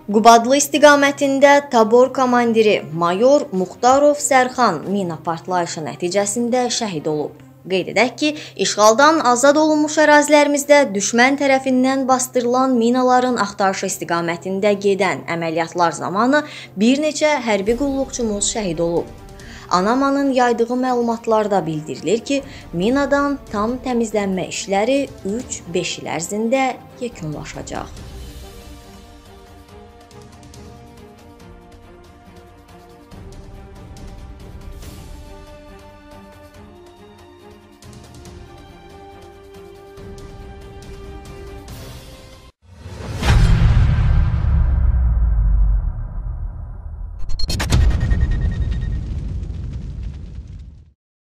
Qubadlı istiqamətində tabor komandiri mayor Muxtarov Sərxan mina partlayışı nəticəsində şəhid olub. Qeyd edək ki, işğaldan azad olunmuş ərazilərimizdə düşmən tərəfindən bastırılan minaların axtarışı istiqamətində gedən əməliyyatlar zamanı bir neçə hərbi qulluqçumuz şəhid olub. ANAMA-nın yaydığı məlumatlarda bildirilir ki, minadan tam təmizlənmə işləri 3-5 il ərzində yekunlaşacaq.